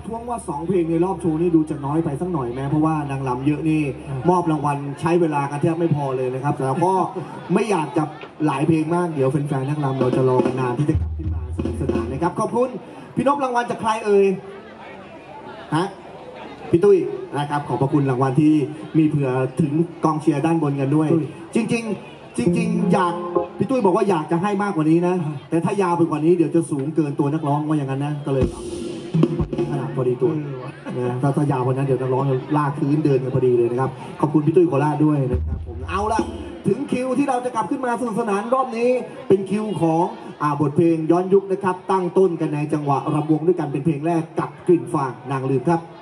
ท้วงว่า2เพลงในรอบโชว์นี่ดูจะน้อยไปสักหน่อยแม้เพราะว่านางรำเยอะนี่มอบรางวัลใช้เวลากันแทบไม่พอเลยนะครับแต่ก็ไม่อยากจะหลายเพลงมากเดี๋ยวแฟนๆนางรำเราจะรอกันนานที่จะกลับขึ้นมาสนุกสนานนะครับขอบคุณพี่นพรางวัลจากใครเอ่ยฮะพี่ตุ้ยนะครับขอบพระคุณรางวัลที่มีเผื่อถึงกองเชียร์ด้านบนกันด้วยจริงอยากพี่ตุ้ยบอกว่าอยากจะให้มากกว่านี้นะแต่ถ้ายาวไปกว่านี้เดี๋ยวจะสูงเกินตัวนักร้องว่าอย่างนั้นนะก็เลยขนาดพอดีตัวนะถ้ายาวกว่านั้นเดี๋ยวนักร้องลากพื้นเดินกันพอดีเลยนะครับขอบคุณพี่ตุ้ยโคราชด้วยนะครับผมเอาละถึงคิวที่เราจะกลับขึ้นมาสนุกสนานรอบนี้เป็นคิวของบทเพลงย้อนยุคนะครับตั้งต้นกันในจังหวะรำวงด้วยกันเป็นเพลงแรกกับกลิ่นฟางนางลืมครับ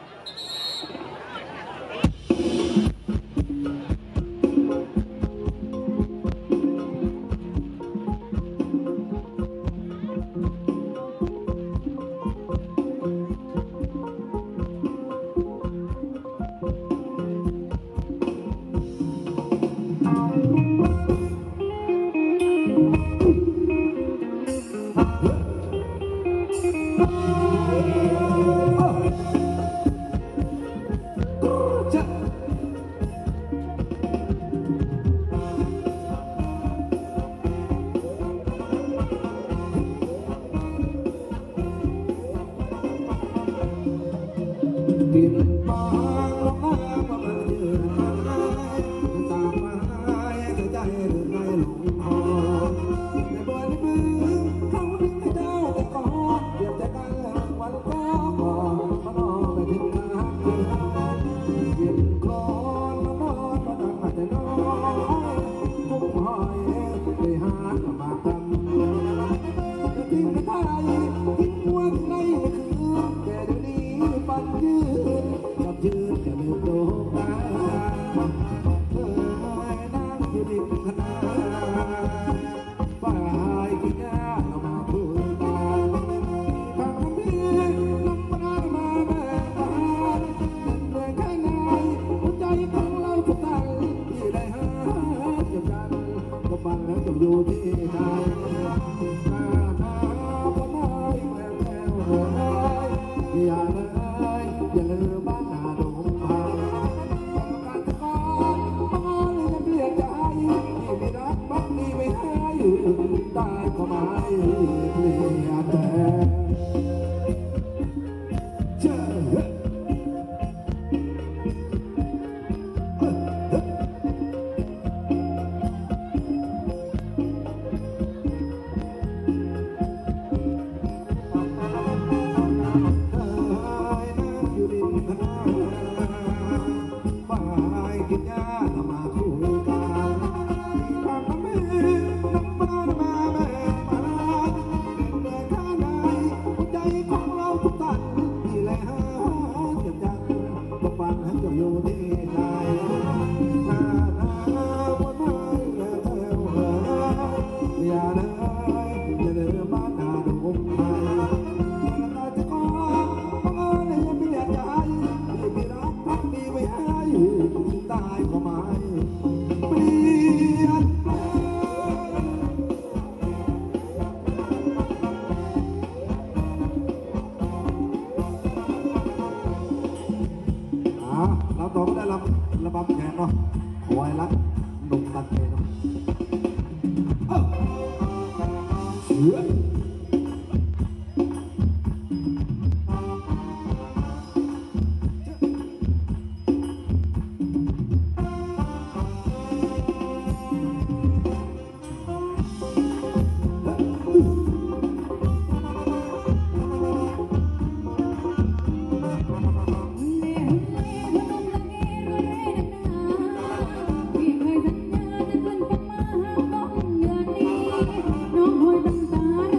ระบำแขนเนาะคอยรักหนุ่มตัดเนาะเสือน้องหอยตั้งตา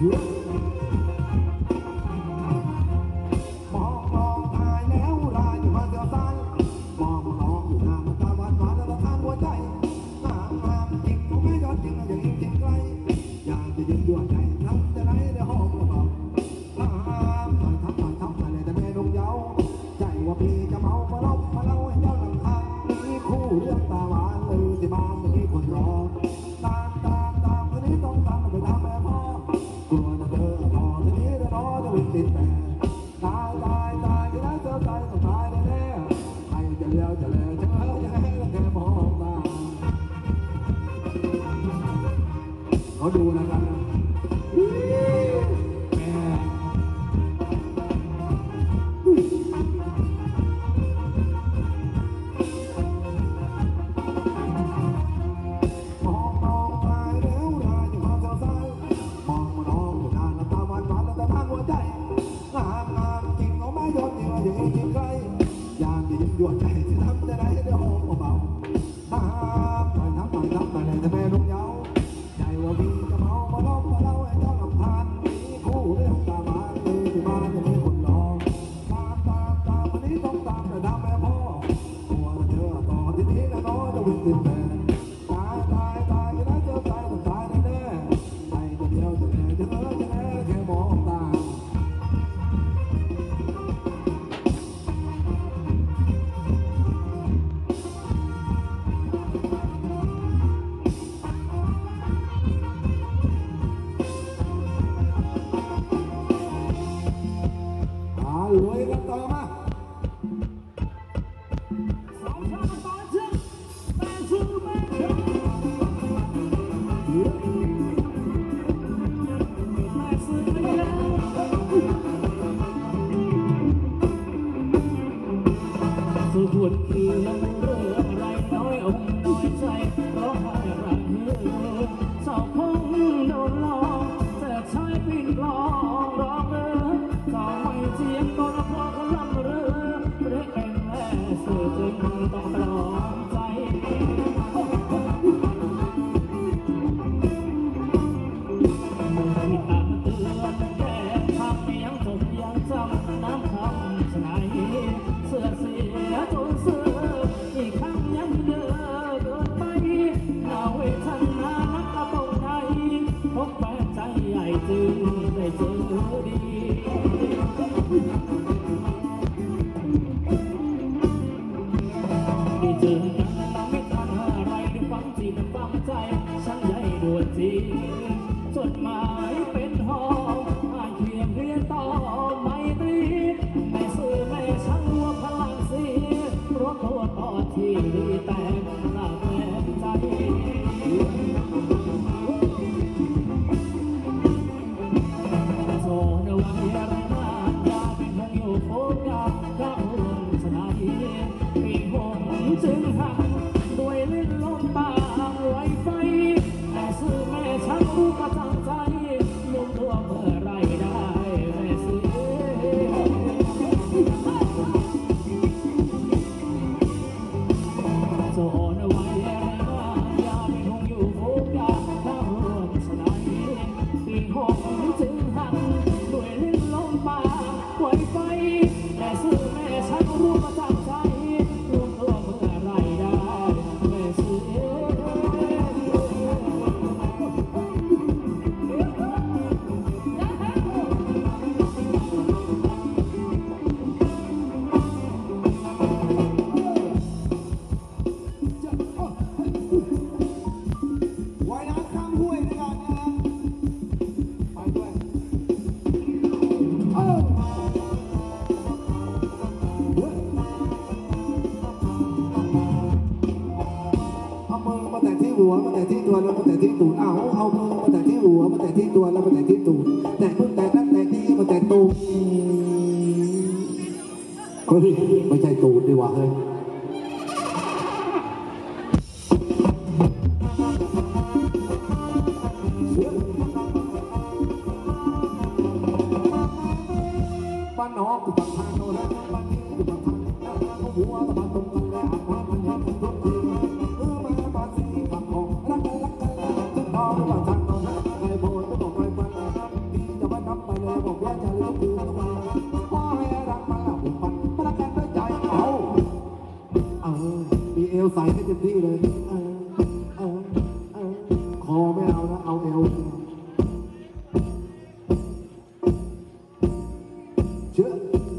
มองมองตายแล้วรายอยู่มาเสียวซ้ายมองมองอยู่หน้ามันตาหวานหวานแล้วทานหัวใจงามงามจริงผมไม่ยอดจริงอย่างยิ่งจริงไกลอยากจะยืนด้วยใจทำจะไหนได้ห้องเบาถอยทับมาเลยแต่แม่นงเยาใจว่าพี่จะเมามาลบมาเล่าให้เจ้าลำพังมีคู่เรื่องตาหวานเลยที่บ้านมีคนรอตามคนนี้ต้องตามไปทำแม่พ่อกลัวจะเจอพอทีนี้จะรอจะวิ่งติดแต่ตายที่นั้นเจอใจต้องตายแน่ใครจะเลี้ยวจะแลจะเลี้ยวจะแค่แค่มองตาเขาดูนะครับแม่มองไปแล้วรายอยู่ความเศร้าซ้ายมองมาน้องอยู่นานน้ำตาหวานแล้วแต่ทางหัวใจงามจริงเอาไม่ยอมจริงว่าอย่างนี้จริงใครอยากจะยิ้มยั่วใจที่ทำจะได้เดี๋ยวห้องเบาถอยทับมาเลยแต่แม่ลงเยาใจว่าพี่จะเมามาล้อมมาเล่าให้เจ้าลำพันมีคู่เรื่องตาหวานเลยที่บ้านจะมีคนรอตามวันนี้ต้องตามแต่ทำแม่พ่อกลัวเจอต่อทีนี้นะน้องจะวิ่งติดแต่ตายจะได้เจอใจต้องตายแน่ๆไปคนเดียวจะแน่แค่มองตาลุยกันต่อมาสองชาติต่อเชื่อแต่สู้ไม่เชื่อแม่ซื้อไปแล้วสู่หวนคืนเรื่องอะไรน้อยอกน้อยใจเพราะหายรักสาวคงโดนหลอกแต่ชายปิ่นกลองร้องเรือสาวไม่เจียงก็ละพอก็ลำเรือเรียกเป็นแม่สื่อจึงต้องปลอบใจที่ตามเตือนแก้ทำยังจบยังจำน้ำคำชายเสื้อเสียจนเสื้ออีกครั้งยังเดินเกินไปน่าเวทนานักกระปงใจพบแฟนใจใหญ่จึงได้เจอดีเจอกันเราไม่ทันอะไรด้วยความจริงฟังใจฉันใหญ่ด่วนจริงจดหมายเป็นหอบอ่านเขียนเรียนต่อไม่ตรีไม่ซื่อไม่ช่างว่าพลังเสียเพราะตัวต่อที่แต่หน้าแม่ใจโซนวันเย็นมาอยากเป็นคงอยู่โฟกัสกับหุ่นชนะปีหงจึงหักด้วยลิ้นลมปากไวไฟแม่ซื้อแม่ช่างรู้กระจังใจลุ่มตัวเมื่อไรได้แม่ซื้อโซนวันเย็นมาอยากเป็นคงอยู่โฟกัสกับหุ่นชนะปีหงจึงหักด้วยลิ้นลมปากไวไฟแม่ซื้อแม่ช่างรู้กระจังใจลุ่มตัวเมื่อไรได้แม่ซื้อว่ายน้ำข้ามห้วยด้วยกันนะครับไปด้วยเอามือมาแตะที่หัวมาแตะที่ตัวแล้วมาแตะที่ตูดเอามือมาแตะที่หัวมาแตะที่ตัวแล้วมาแตะที่ตูดแตะนู่นแตะนั่นแตะนี่มาแตะตูดเฮ้ยไม่ใช่ตูดดีกว่าเฮ้ยบ้านนอกอยู่บางทางโน่นนะบ้านนี้อยู่บางทางแล้วก็หัวตะบันตรงกันเลยอ่านว่ามันเห็นทุกทีมาบ้านสีฝั่งของรักกันทุกพอทุกบางทางโน่นนะใครโผล่ก็บอกใครฟังมีบอกว่าจะเลือกคือทำไมพ่อให้รักมาแล้วผูกพันรักกันด้วยใจมีเอวใส่ให้เต็มที่เลยคอไม่เอานะเอาเอวเชื่อ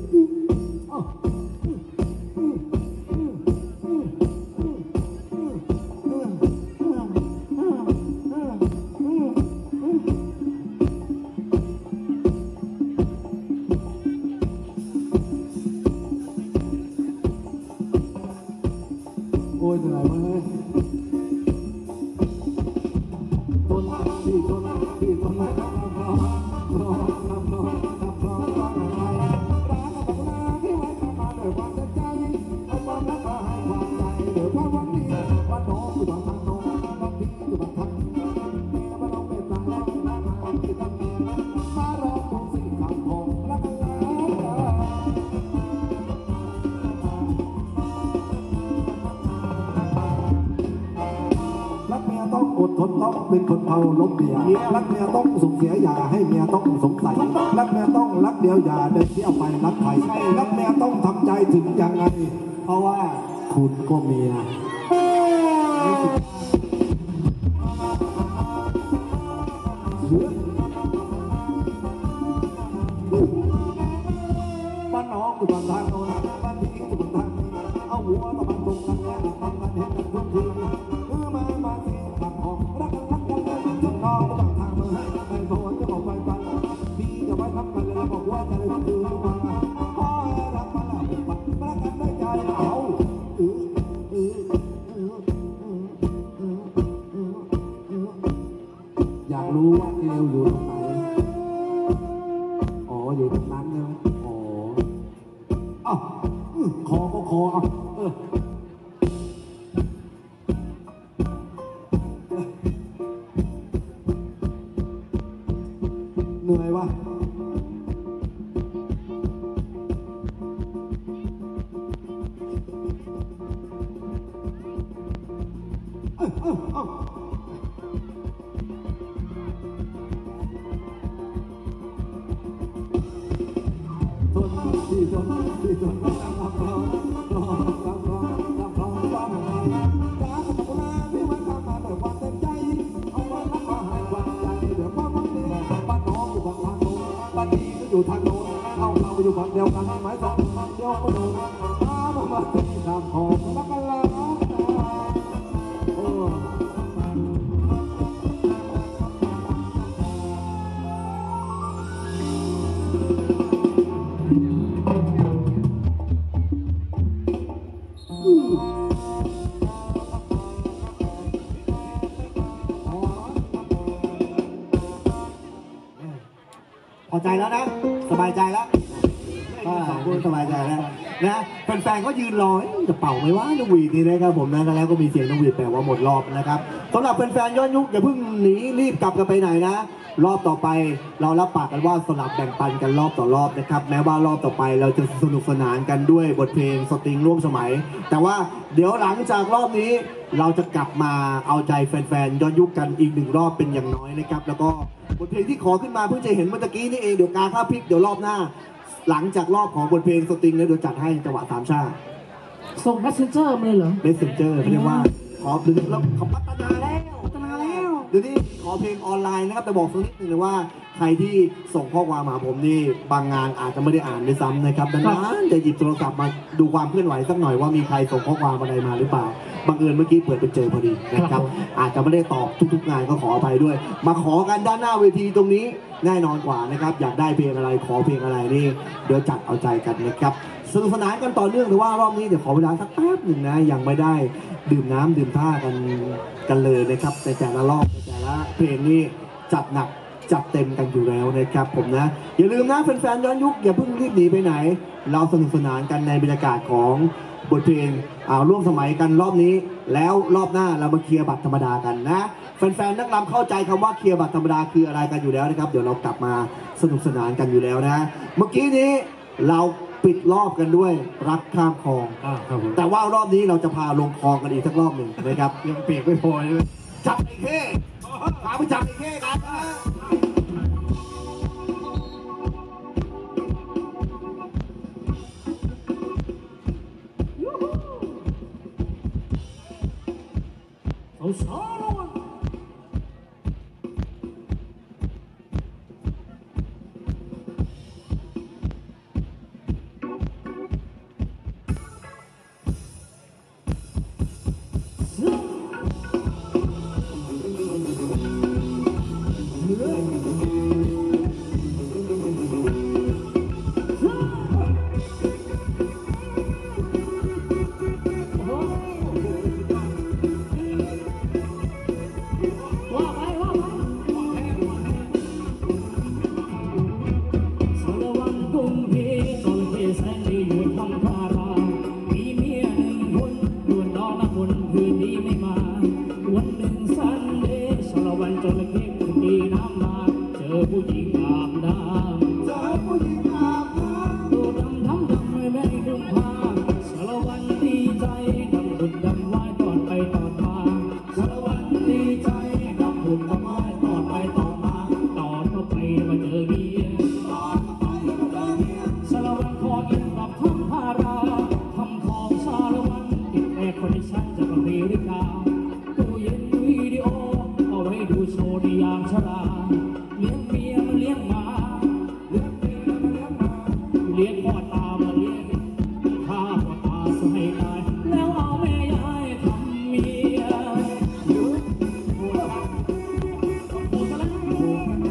โอ้ยเหนื่อยมากเลยต้องอดทนต้องเป็นคนเผาล้มเมียรักเมียต้องส่งเสียอย่าให้เมียต้องสงสัยรักเมียต้องรักเดียวอย่าเดินเที่ยวไปรักใครรักเมียต้องทำใจถึงยังไงเพราะว่าคุณก็เมียบ้านน้องอยู่บ้านทางโน้นบ้านพี่อยู่บ้านทางนี้เอาหัวตะบันตรงกันแล้วทำกันเห็นกันทุกทีมาสิบังของรักกันทุกน้องก็บังทางมือให้ไปโผล่จะบอกไปฟังพี่จะไว้ทำกันเลยบอกว่าจะเลยคือฟังพ่อรักมาแล้วปักรักกันได้ใจเอาอยากรู้ว่าเอวอยู่ตรงไหนอ๋ออยู่ตรงนั้นใช่ไหมอ๋ออ้าวคอก็คออ่ะเหนื่อยวะที่ทนรับรองบ้างอะไรจ้ากับคนที่มันทำมาด้วยความเต็มใจเอาไว้รักมาให้ความใจเดี๋ยวความรักนี้บ้านน้องอยู่ฝั่งทางโน้นบ้านนี้ก็อยู่ทางโน้นเอาเราไปอยู่ฝั่งเดียวกันหมายสองเดียวก็โดนมาที่ทางของรักกันแล้วพอใจแล้วนะสบายใจแล้วสองคนสบายใจแล้วนะแฟนๆก็ยืนรอจะเป่าไหมว่านกหวีดนี่นะครับผมนะแล้วก็มีเสียงนกหวีดแปลว่าหมดรอบนะครับสำหรับแฟนๆย้อนยุคอย่าเพิ่งหนีรีบกลับกันไปไหนนะรอบต่อไปเรารับปากกันว่าสลับแบ่งปันกันรอบต่อรอบนะครับแม้ว่ารอบต่อไปเราจะสนุกสนานกันด้วยบทเพลงสตริงร่วมสมัยแต่ว่าเดี๋ยวหลังจากรอบนี้เราจะกลับมาเอาใจแฟนๆย้อนยุคกันอีกหนึ่งรอบเป็นอย่างน้อยนะครับแล้วก็บทเพลงที่ขอขึ้นมาเพิ่งจะเห็นเมื่อกี้นี่เองเดี๋ยวกาข้าวพริกเดี๋ยวรอบหน้าหลังจากรอบของบทเพลงสตริงเนี่ยเดี๋ยวจัดให้จังหวะสามชาติส่ง messenger มาเลยเหรอ messenger เรียกว่าขอดึงแล้วเขาพัฒนาแล้วเดี๋ยวนี้ขอเพลงออนไลน์นะครับแต่บอกสักนิดนึงเลยว่าใครที่ส่งข้อความมาผมนี่บางงานอาจจะไม่ได้อ่านด้วยซ้ำนะครับดังนั้นจะหยิบโทรศัพท์มาดูความเคลื่อนไหวสักหน่อยว่ามีใครส่งข้อความอะไรมาหรือเปล่าบังเอิญเมื่อกี้เปิดไปเจอพอดีนะครับอาจจะไม่ได้ตอบทุกๆงานก็ขออภัยด้วยมาขอกันด้านหน้าเวทีตรงนี้แน่นอนกว่านะครับอยากได้เพลงอะไรขอเพลงอะไรนี่เดี๋ยวจัดเอาใจกันนะครับสนุกสนานกันต่อเนื่องแต่ว่ารอบนี้เดี๋ยวขอเวลาสักแป๊บหนึ่งนะยังไม่ได้ดื่มน้ำดื่มท่ากันเลยนะครับในแต่ละรอบในแต่ละเพลงนี่จัดหนักจัดเต็มกันอยู่แล้วนะครับผมนะอย่าลืมนะแฟนๆย้อนยุคอย่าเพิ่งรีบหนีไปไหนเราสนุกสนานกันในบรรยากาศของบทเพลงร่วมสมัยกันรอบนี้แล้วรอบหน้าเรามาเคลียร์บัตรธรรมดากันนะแฟนๆนักรำเข้าใจคำว่าเคลียร์บัตรธรรมดาคืออะไรกันอยู่แล้วนะครับเดี๋ยวเรากลับมาสนุกสนานกันอยู่แล้วนะเมื่อกี้นี้เราปิดรอบกันด้วยรักข้ามคลองแต่ว่ารอบนี้เราจะพาลงคลองกันอีกสักรอบหนึ่งนะครับยังเปียกไม่พอเลยจับไอ้เข้พาไปจับไอ้เข้กันอผู้หญิงอาบน้ำเจอผู้หญิงอาบน้ำตัวดำทำดำไม่แม่กุมภาสารวันดีใจดำบุญดำไหวตอนไปตอนมาสารวันดีใจดำบุญดำไหวตอนไปตอนมาตอนเข้าไปมาเจอเมียตอนไปก็เจอเมียสารวันขอกินกับทำพาราทำของสารวันติดแอร์คอนดิชันจากอเมริกาตู้เย็นวิดีโอเอาไว้ดูโชว์ในยามชราเลี้ยงเมียมันเลี้ยงหมาเลี้ยงเมียมาเลี้ยงมาเลี้ยงพ่อตามาเลี้ยงข้าพ่อตาสให้ตายแล้วเอาแม่ยายทำเมียหรือหัวละโอ้ตะลังหัวกันนะ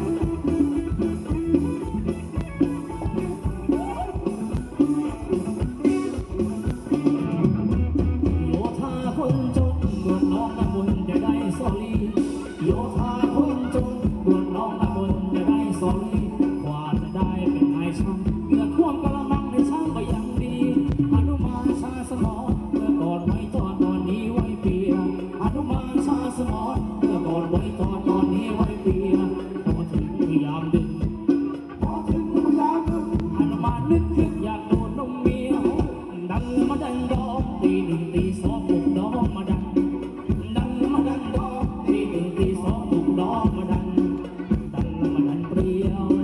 โยธาคนจนบวชน้องน้ำมนต์จะได้สอลีโยธาคนจนบวชน้องน้ำมนต์จะได้สอลีกว่าจะได้เป็นนายช่างเหงื่อท่วมกะละมังในช่างก็ยังดีอนุมานชาสมอเมื่อก่อนไว้ตอนตอนนี้ไว้เปียอนุมานชาสมอเมื่อก่อนไว้ตอนตอนนี้ไว้เปียพอถึงยามดึกพอถึงยามดึกอนุมานนึกขึ้นอยากโดนนมเมียดังมาดังดอกตีหนึ่งตีสองปลุกน้องมาดังดังมาดังดอกตีหนึ่งตีสองปลุกน้องมาดังดังมาดังเปรี้ยว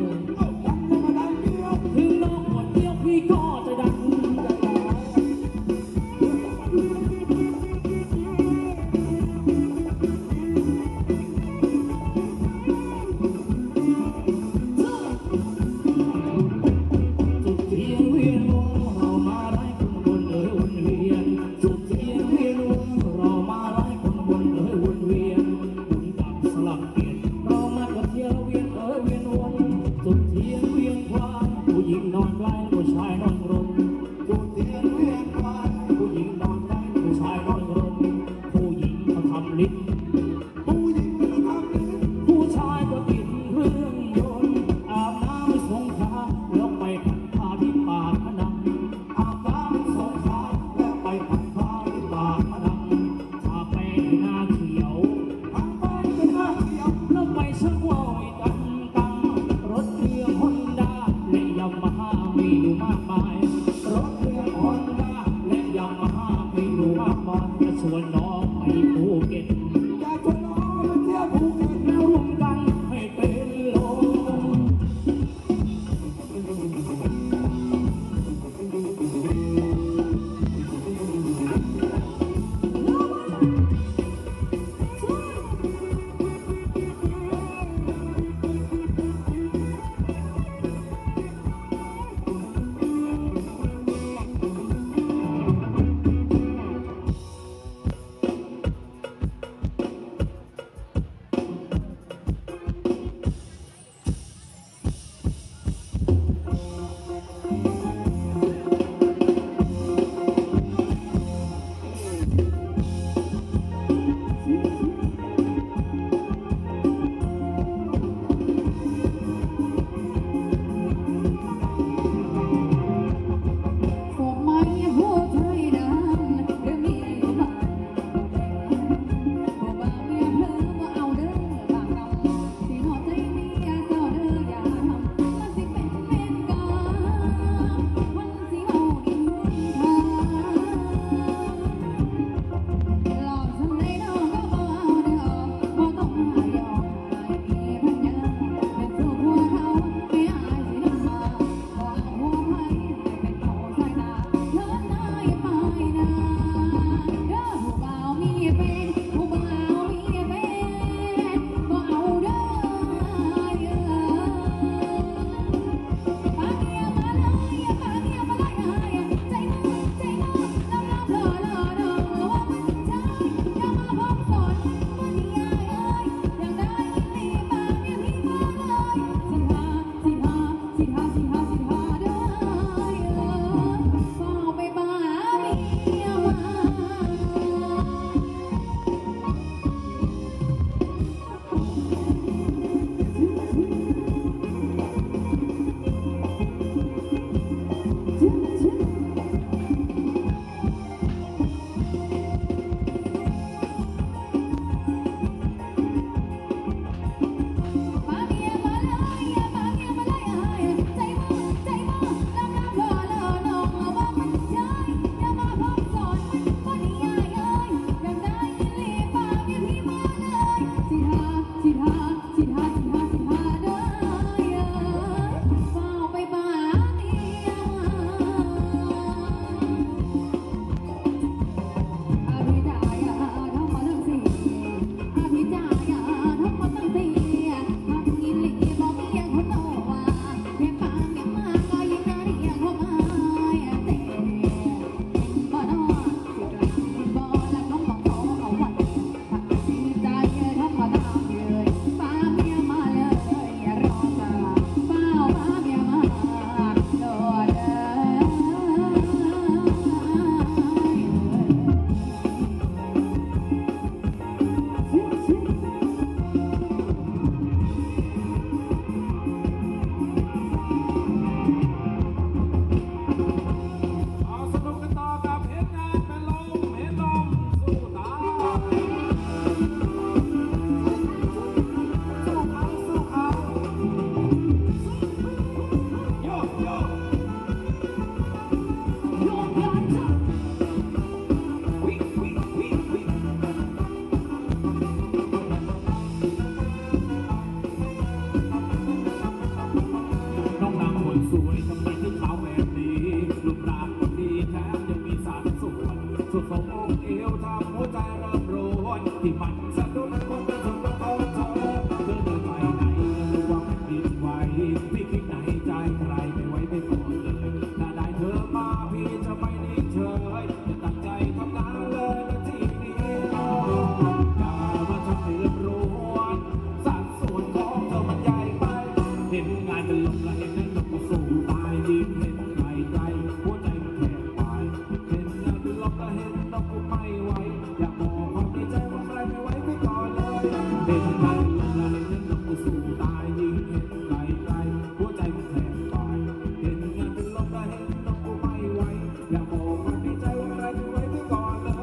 เป็นลมและเห็นนั้นนกสู้ตายยิ่งเห็นไกลไกลหัวใจมันแทบวายเห็นงานเป็นลมและเห็นนกไม่ไหวอยากบอกความในใจว่าใครไม่ไหวไปก่อนเลยเห็นงานเป็นลมและเห็นนั้นนกสู้ตายยิ่งเห็นไกลไกลหัวใจมันแทบวายเห็นงานเป็นลมและเห็นนกไม่ไหวอยากบอกความในใจว่าใครไม่ไหวไปก่อนเลย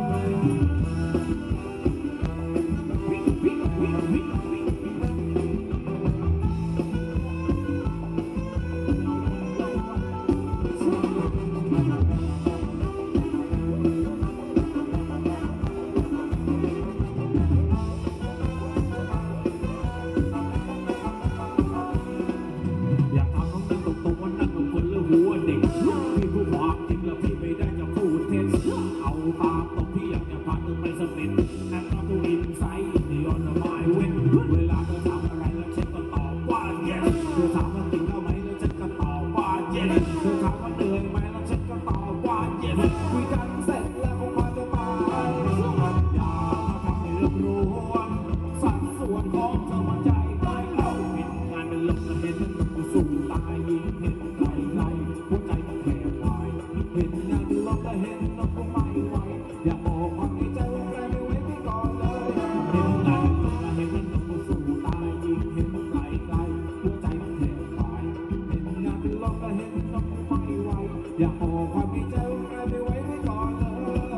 อยากถามน้องนั่งตรงๆว่านั่งตรงคนหรือหัวเด็กพี่พูดความจริงแล้วพี่ไม่ได้จะพูดเท็จเอาตามตรงพี่อยากจะพาเธอไปสมิธนั่นก็ตัวอินไซด์ที่ออนไลน์เว้นเวลาเธอถามอะไรแล้วฉันก็ตอบว่า yes เธอถามว่ากินข้าวไหมแล้วฉันก็ตอบว่า yes เธอถามว่าเหนื่อยไหมแล้วฉันก็ตอบว่า yes คุยกันเสร็จแล้วก็พาเธอไปอย่ามาทำให้เรื่องรวนสัดส่วนของเธอมันใจไม่เอาเห็นงานเป็นลมและเห็นมันก็สู้ตายยิ่งเห็นไกลไกลหัวใจมันแทบวายเห็นงานเป็นลมและเห็นนกก็ไม่ไหวอยากบอกความในใจว่าใครไม่ไหวไปก่อนเลยเห็นงานเป็นลมและเห็นมันก็สู้ตายยิ่งเห็นไกลไกลหัวใจมันแทบวายเห็นงานเป็นลมและเห็นนกก็ไม่ไหวอยากบอกความในใจว่าใครไม่ไหวไปก่อนเลย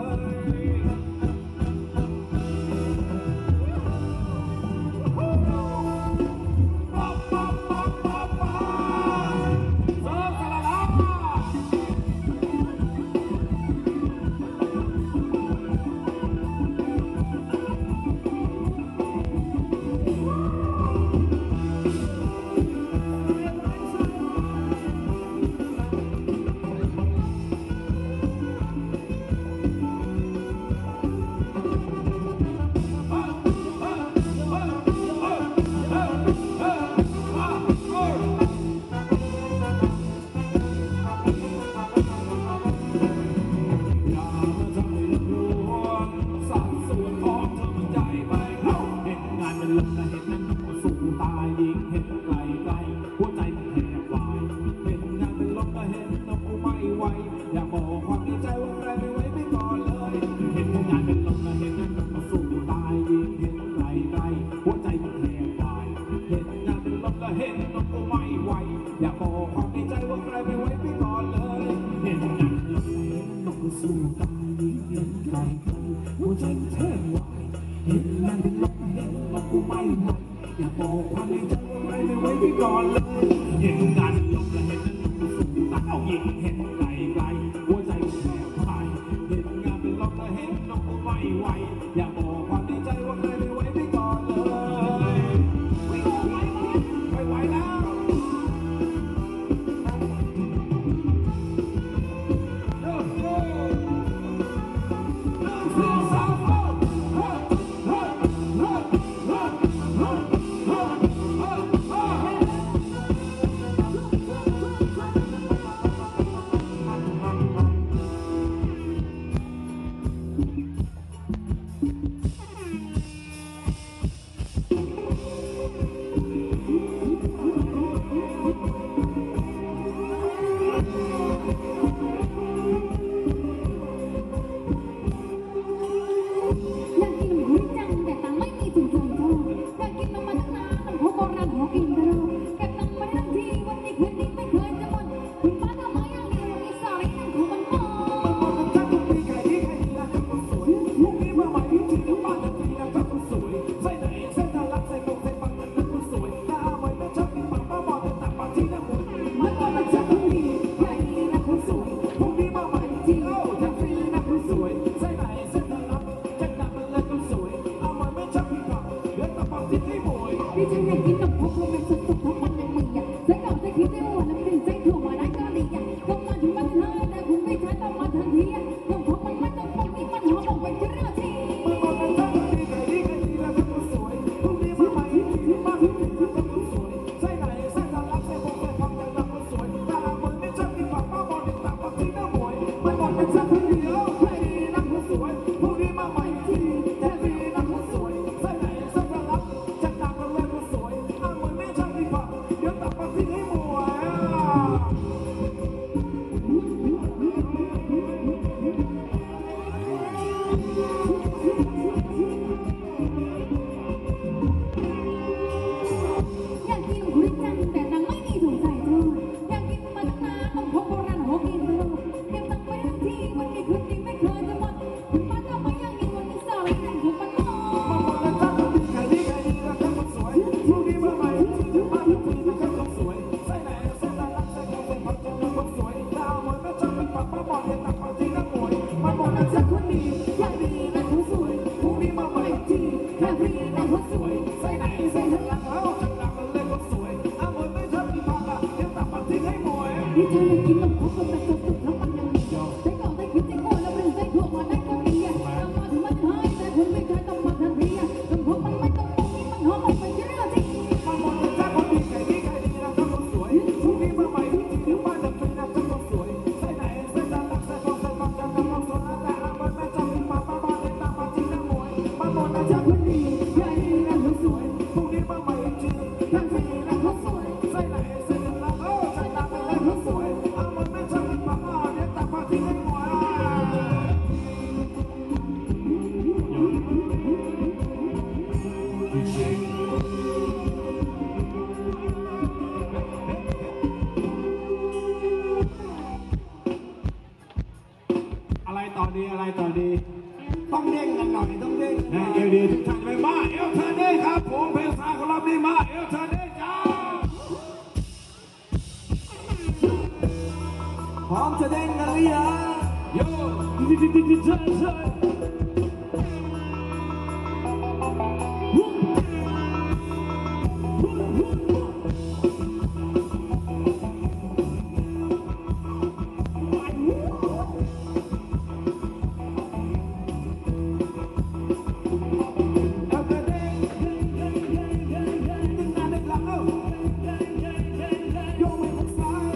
อยากบอกความในใจว่าใครไม่ไหวไปก่อนเลยเห็นงานเป็นลมและเห็นนั้นก็สู้ตายยิ่งเห็นไกลไกลหัวใจมันแทบวายเห็นงานเป็นลมและเห็นนกก็ไม่ไหวอยากบอกความในใจว่าใครไม่ไหวไปก่อนเลยเห็นงานเป็นลมและเห็นนกก็สู้ตายยิ่งเห็นไกลไกลหัวใจมันแทบวายเห็นงานเป็นลมและเห็นนกก็ไม่ไหวอยากบอกความในใจว่าใครไม่ไหวไปก่อนเลยเห็นงานเป็นลมและเห็นนั้นนกก็สู้ตายเอายิ่งเห็นไกลไกลหัวใจมันแทบวายเห็นงานเป็นลมและเห็นนกก็ไม่ไหวอยากบอกความในใจว่าใครไม่ไหวไปก่อนเลยไม่ไหวแล้วชายยังกินนมของคนแบบสุดๆแล้วมันยังมีได้ก่อได้คิดได้โง่แล้วหรือได้ทั่วมาได้ก็มีต้องมาถึงมันหายแต่คนไม่เคยต้องมาทันทีต้องพบมันไม่ต้องต้องมีมันหอมออกไปเยอะจริงมาหมดถ้าคนดีใจดีใจดีนะคนสวยพรุ่งนี้มาใหม่ที่เดี๋ยวบ้านจะเป็นนะคนสวยใส่ไหนใส่ตาลักใส่ของใส่บางจังจังของสวยแต่อามันแม่จังมาบ้าบ้าเลยตามมาจริงนะมวยมาหมดนะจ๊ะคนดีใหญ่ดีนะคนสวยพรุ่งนี้มาใหม่จริงทั้งสี่นะคนสวยใส่ไหนใส่ตาลักใส่ตาเป็นคนสวยอามันแม่จังมาบ้าเดี๋ยวตามมาจริงนะมวย อะไรต่อดีอะไรต่อดีต้องเด้งกันหน่อยต้องเด้งนะเอลดีทุกท่านไปมาเอลเทอร์เด้ครับผมเพลงสายของเรานี่มาเอลเทอร์เด้จ้าพร้อมจะเด้งกันหรือยังโย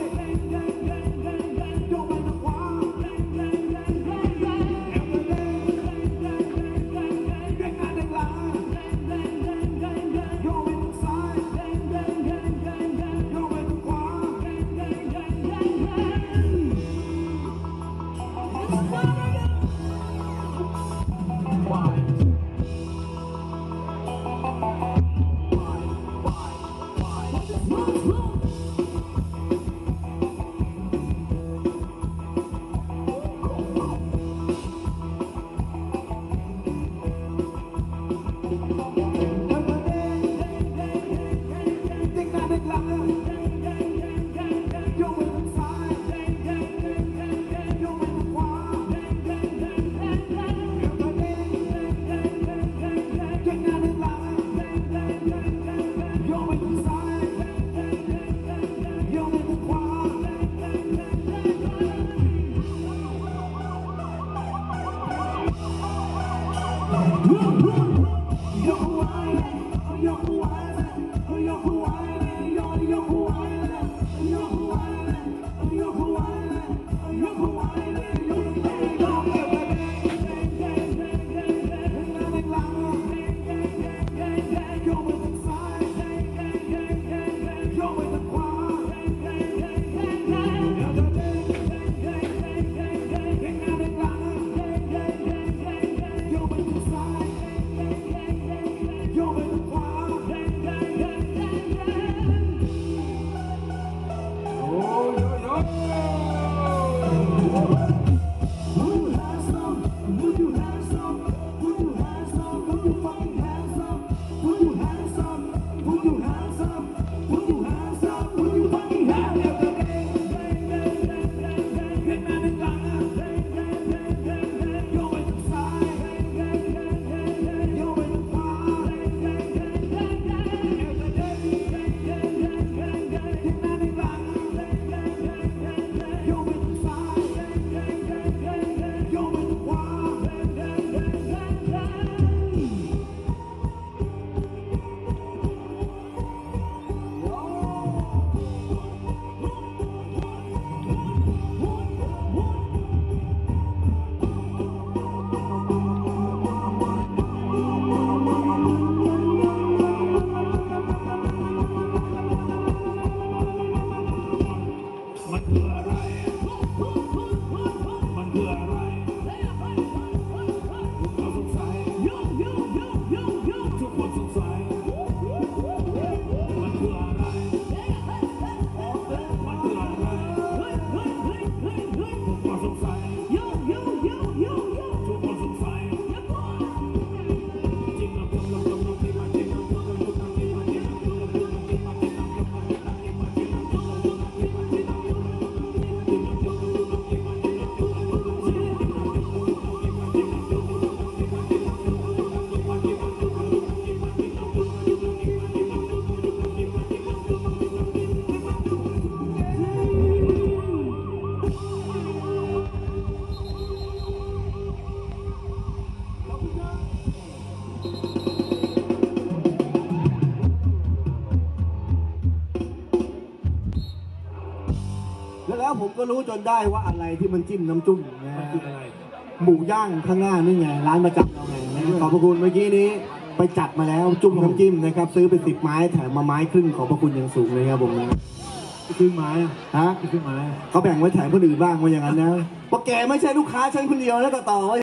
เแล้วผมก็รู้จนได้ว่าอะไรที่มันจิ้มน้ำจุ้มนะมันคืออะไรหมูย่างข้างหน้านี่ไงร้านประจำเราไงขอบพระคุณเมื่อกี้นี้ไปจัดมาแล้วจุ่มน้ำจิ้มนะครับซื้อไป10 ไม้แถมมาไม้ครึ่งขอบพระคุณอย่างสูงเลยครับผมนะครึ่งไม้อะฮะครึ่งไม้อะเขาแบ่งไว้แถมคนอื่นบ้างว่าอย่างนั้นนะเพราะแกไม่ใช่ลูกค้าฉันคนเดียวนะต่อว่า